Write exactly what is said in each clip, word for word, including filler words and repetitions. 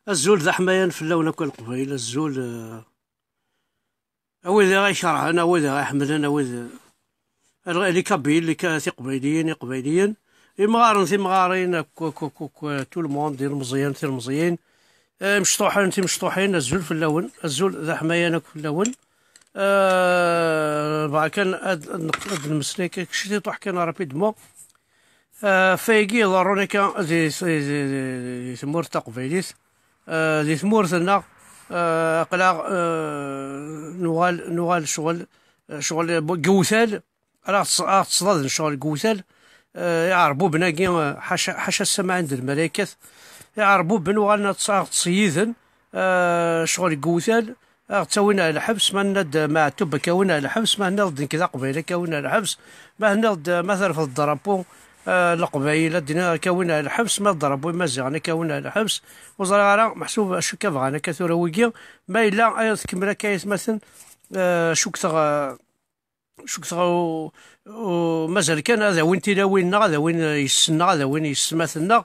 الزول ذا حمايان في اللون كل قبيل الزول. أوذا غيشرح أنا أوذا غيحمل أنا أوذا اللي كبيل اللي كاثي قبيليين قبيليين إمغارن ثي مغارين كو كو كو كو تو الموند ديال المزيان ثي المزيان مشطوحين ثي مشطوحين الزول في اللون الزول ذا حمايانك في اللون. أه بعد كان نقد المسلك كشتي طوح كان رابيدمون أه فايقي ضروني كان ذي ذي ثمور تقبيليت أه ذي ثمور ثنا أه قلا أه نوال نوال شغل شغل قوثال راه تصدد شغل قوثال أه يعربوا بناقي حاشا حاشا السماء عند الملائكة يعربوا بنوغالنا تصييذن أه شغل قوثال تسوينا الحبس ما ند ما تب كونا الحبس ما نضد كذا قبيله كونا الحبس ما نضد مثلا في الضربو آه القبيله دينا كونا الحبس ما ضربوا ما زغنا كونا الحبس وزرا محسوب شو كفغانا كثر ويقيا ما الا ايض كمرا كايس مثلا آه شو كثر شو كثر مازال كان هذا وين تلاوينا هذا وين يسنى هذا وين يسمثنا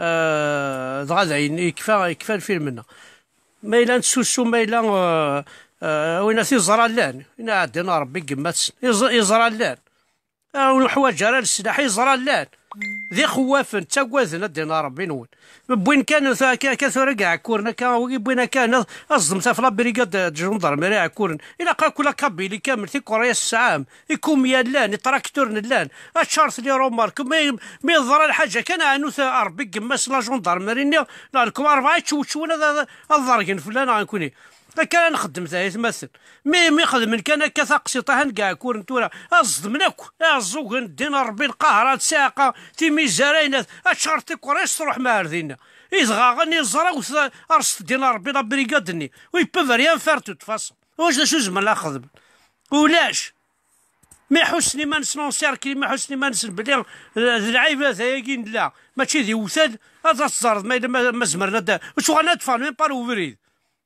آه هذا يكفى يكفى الفيلم منا ما إلا نتسوسو ما إلا آه آه وين تيزرى اللان إنا عندنا ربي قمات يزرى اللان آه والحوايج راه السلاح يزرى اللان ذي خوافن تاكواذن دينا ربي نون بوين كان كثر كاع كورنا كان بوين كان أصدم في لابريكاد جندرمري عكورن إلا قا كل كابيلي كامل في كوريا السعام يكون ميالان تراكتور نلان الشارت لي رومارك ما ما يظهر الحاجه كان عنو ربي قماس لا جندرمري لا لكم أربعة تشوتشون هذا الضرقين فلان غنكوني كان نخدم ثاي تمثل مي مي خدم كان كثاقسي طاهن كاع كور نتورا اصدمناك ازوغ دينا ربي القهرات ساقه تيمي زراينات اشارتي كوريس تروح ماردينا يزغا غني زرا ارست دينا ربي لا بريغادني وي بوف ريان فار توت فاصون واش شو زعما لا خدم ولاش ما حسني ما نسنونسير كي ما حسني ما نسن بلي العيبه ثايقين لا ماشي ذي وثال هذا الزرد ما ما زمرنا دا واش غندفع ميم با اوفريد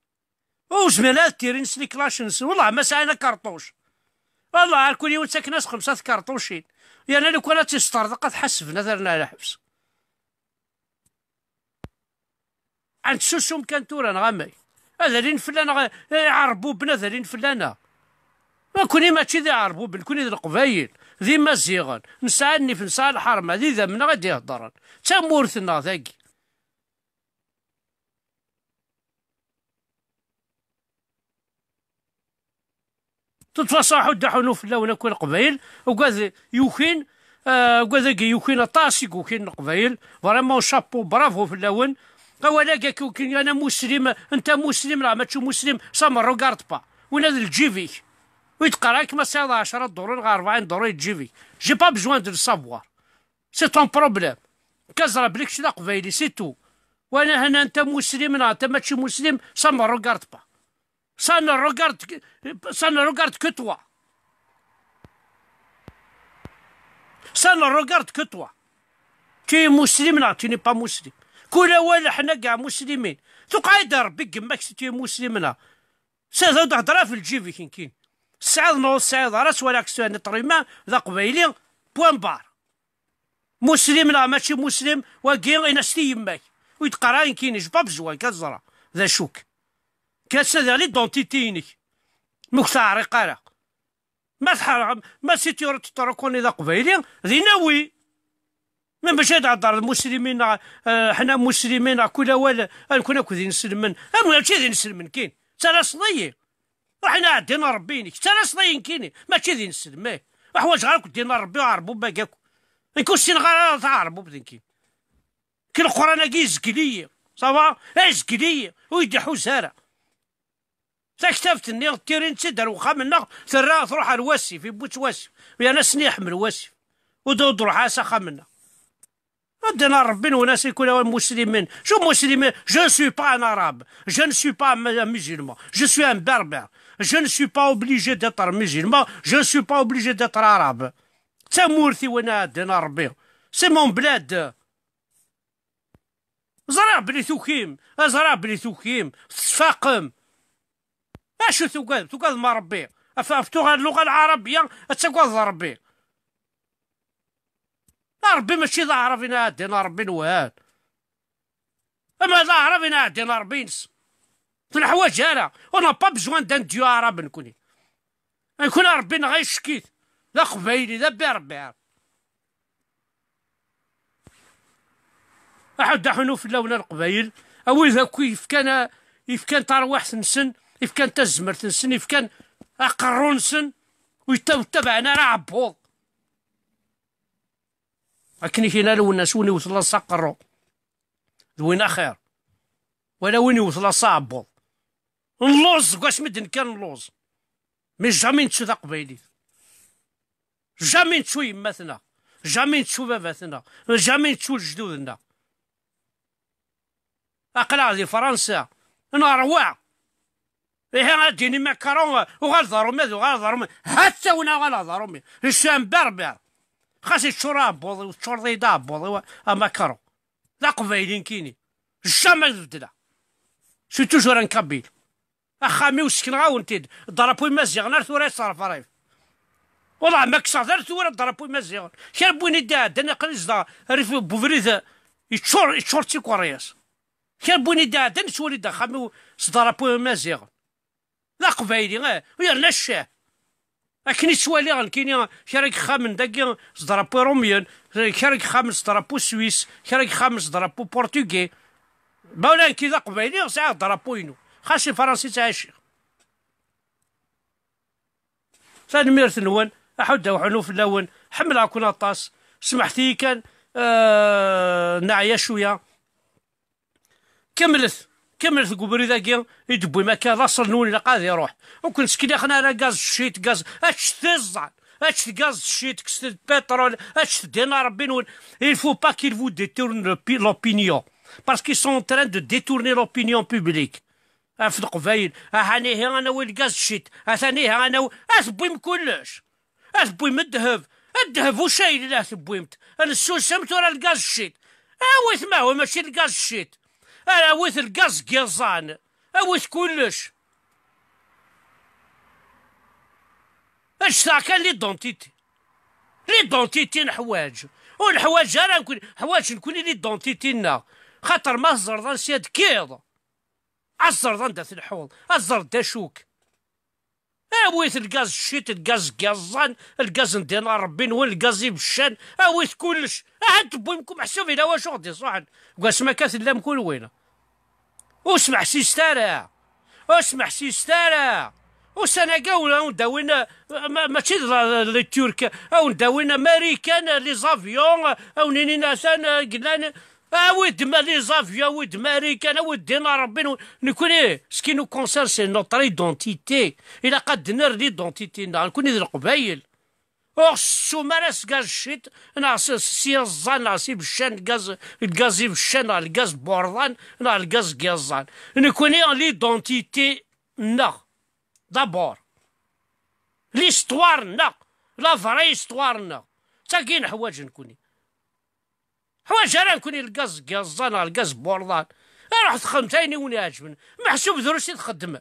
وزميلات تيرين سلي كلاشنس والله ما سعينا كارطوش والله كل يوم تساك ناس خمسة كارطوشين يعني لو كانت تسترزق تحسبنا ثرنا على حبس عند سوسوم كان تورا نغمي هذا لين فلانا يعربوا بنا ذا لين فلانا ما كوني ماشي ذي يعربوا بن كوني ذي القبايل ذي مزيغان نسعني في نساء الحرمه ذي ذا من غادي يهضرن تمورثنا ذاكي تتفصحوا دحونو في اللون كل قبيل وقاذ يوكين آه وقاذ يوكين طاسي يوكين قبيل فريمون شابو برافو في اللون ولا كوكين انا مسلم انت مسلم راه ما تشوف مسلم سامر روغارد با وين هذا الجيفي ويتقراك ما ساعه عشرة دورين غير أربعين دورين الجيفي جي با بجوان دو سافوار سي طون بروبليم كازرا بليك شي قبيلي سي تو وانا هنا انت مسلم انت ما تشوف مسلم سامر روغارد با Ça ne regarde que, ça ne regarde que toi. Ça ne regarde que toi. Tu es musulman, non, tu n'es pas musulman. كل ولا حنا كاع مسلمين. تقعد ربي قماك سي تي مسلمنا. سهل تهضر في الجيفي كين كين. السعاد نوض السعاد راس ولا كسوان طريما ذا قبيلي بوان بار. مسلمنا ماشي مسلم وكين ينستي يماك. ويتقراين كين جباب بزوان كزرا ذا شوك. كاس هذا لي دونتيتيني مختار قرا ما تحرم ما سيتيور تتركوني ذا قبيلي ذي ناوي من باش يتعذر المسلمين آه حنا مسلمين كل ولا كنا كذي نسلمن اما ماشي ذي نسلمن كاين ترى صديق وحنا عندنا ربيني ترى صديق كاين ماشي ذي نسلمه وحوايج غير دينا ربي وعربوا باكاكو يكون سين غير تعربوا بدين كاين كي القران كي زكليه صافا زكليه ويدي حوساره تكتفت اني تيرين تسدر وخا منا ثرا تروح على الواسي في بوت واسي ويا ناس نحمل واسي ودود روح على سخا منا ودنا ربي وناس يكونوا مسلمين شو مسلمين جو سوي با ان عرب جو ne suis pas musulman je suis un berbère je ne suis pas obligé d'être musulman je ne suis pas obligé d'être arabe تمورثي وانا دنا ربي سي مون بلاد زرع بلي ثوكيم زرع بلي ثوكيم تفاقم اشو ثقال ثقال ما ربي افتوها اللغه العربيه تقول ربي ربي ماشي ذا عرفنا دينا ربي نوال اما لا عربي عندنا ربينس في الحوايج هذا انا با بجوان دان ديو عرب نكوني نكون ربينا غير شكيت لا قبايلي لا بي ربي عارف احد حنو في اللون القبايل او اذا كيف كان إف كان تروح تنسن إف كان تزمر تنسن إف كان أقرون سن ويتبعنا راه عبوط لكن فينا لو الناس وين يوصل لصقرو وين خير ولا وين يوصل صعبو اللوز واش مدن كان اللوز مي جامي نتشو ذا قبايلي جامي نتشو يماتنا جامي نتشو باباتنا جامي نتشو جدودنا أقلع دي فرنسا انا روع إيه غاديني ماكارون وغالظهروا ماذا وغالظهروا حتى ونا غالظهروا الشام بربر خاصي الشراب والشرطي داب ماكارون لا قبايلين كيني جامي بدلا سي توجور ان كابيل اخامي وسكن غاونتيد ضربوا المزيغ نار ثوري صرف رايف والله ما كسر ثوري ضربوا المزيغ كان بويني داد انا قلز ريف بوفريد يتشور يتشور تي كورياس كان بوني دا دا نسولي دا خامي صدرابو مازيغ لا قبايلي غير ويا لا الشاه لكن يسوالي غن كاين كراك خامن داكي صدرابو روميان كراك خامن صدرابو سويس كراك خامن صدرابو بورتوغي باولا كي ذا قبايلي ساعة ضربو ينو خاصي فرنسي تاع الشيخ ثاني ميرث نوان احد وحنو في اللون حمل اكون الطاس سمحتي كان آه نعيا شويه كملت كملت قبري ذاكي يدبوي مكان لاصل نون اللي قاعد يروح وكنت سكيني خنا على غاز الشيت غاز اش تزعل اش غاز الشيت كست البترول اش دينار بينون il faut pas qu'ils vous détournent l'opinion parce qu'ils sont en train de détourner l'opinion publique في القبايل هاني انا وين غاز الشيت ثاني انا اثبويم كلش اثبويم الذهب الذهب وشايل اللي اثبويمت انا السوس سمت ورا الغاز الشيت اويث ما هو ماشي الغاز الشيت انا ويث القاز قيزان اويث كلش اش ساعة كان لي دونتيتي لي دونتيتي الحوايج والحوايج انا نكون حوايج نكون لي دونتيتينا خاطر ما الزرضان سياد كيض الزرضان دات الحوض الزرد دا شوك اويث القاز الشيت القاز قيزان القاز ندينا ربي نول القاز يبشان اويث كلش هاد بويمكم حسوبي لا واش غادي صاحب قاسما كاس لا مكون وينه واسمع سيستارا اسمع سيستارا وسنا قاولا نداوينا ماشي لي ترك او نداوينا ماريكان لي زافيون او نيني ناسان قلنا ود ما لي زافيون ود ماريكان ود دينا ربي نكون ايه سكي نو كونسير سي نوتر ايدونتيتي الى قد نر ليدونتيتينا نكون القبايل وخصو مارس غاز الشيت ناس سي الزان ناس بالشان غاز الغاز بالشان الغاز بوردان نا الغاز كيزان نكوني ليدونتيتي نا دابور ليستوار نا لا فري استوار نا تا كاين حوايج نكوني حوايج انا نكوني الغاز كيزان الغاز بوردان رحت خمتيني وني عاجبني محسوب دروسي تخدم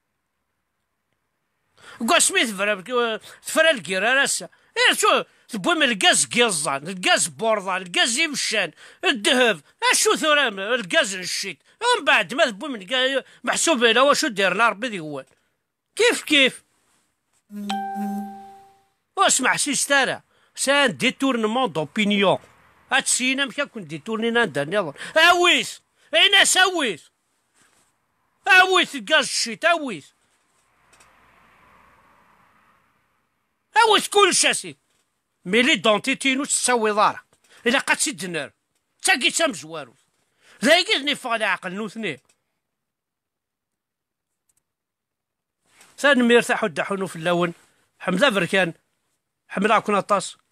قاسمي تفرا تفرا الكيراراسا ايه شو تبوي من الغاز كيزان الغاز بوردان الغاز يمشان الذهب اشو ثورا الغاز نشيت ومن بعد ما تبوي من محسوب لا واشو ديرنا ربي ديوان كيف كيف واسمع سيستارا سان ديتورنمون دوبينيون هاتسينا مشا كون ديتورنينا ندير نظر اويس اين سويت اويس الغاز الشيت اويس اويس كلشي اسيدي مي لي دونتيتي نو تساوي ضارة الا قد سي دنار تاكي تام زوارو ذاكي نفغ العقل نوثني ثاني ميرتاحو دحونو في اللون حمزة بركان حمزة كون طاس